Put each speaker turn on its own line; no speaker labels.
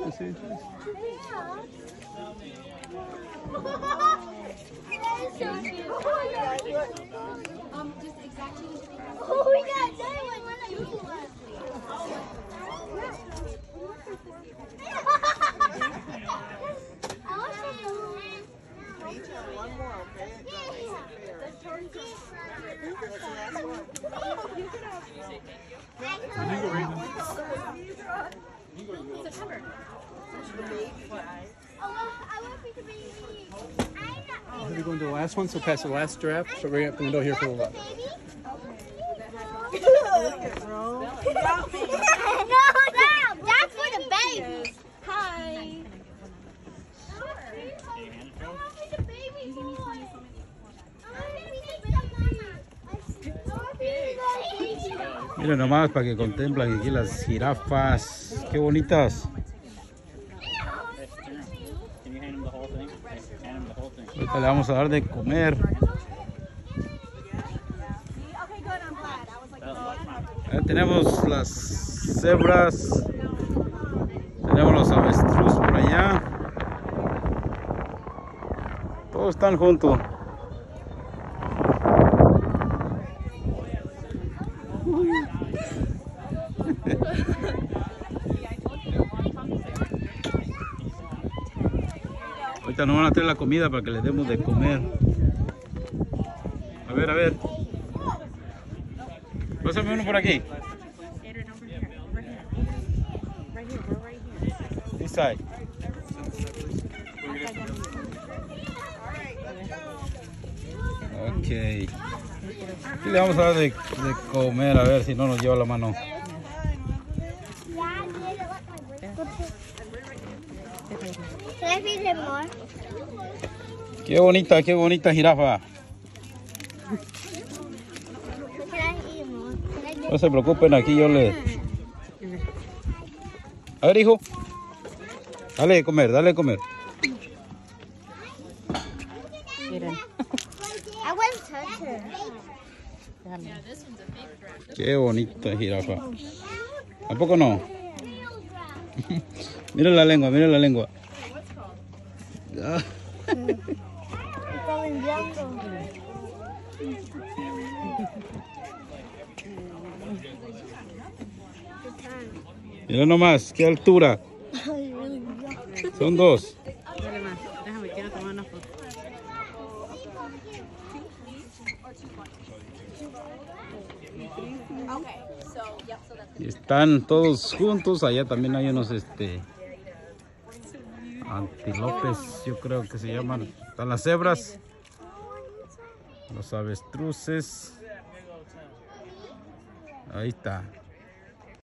Sí. We're going to the last one, so past the last draft. So we're up the window here for a while.
No, that's for the babies. Hi.
Miren nomás para que contemplan aquí las jirafas. Qué bonitas. Ahorita le vamos a dar de comer. Tenemos las cebras. Tenemos los avestruz por allá. Todos están juntos. Ahorita nos van a traer la comida para que les demos de comer. A ver. Pásame uno por aquí. This side. Ok. Y le vamos a dar de comer, a ver si no nos lleva la mano. Qué bonita jirafa. No se preocupen, aquí yo le... A ver, hijo. Dale de comer,
Miren.
Qué bonita jirafa. ¿A poco no? Mira la lengua.
Está limpiando.
Mira nomás, qué altura. Son dos.
Dale más, déjame, quiero tomar una foto.
Y están todos juntos. Allá también hay unos antílopes, yo creo que se llaman. Están las cebras, los avestruces. Ahí está.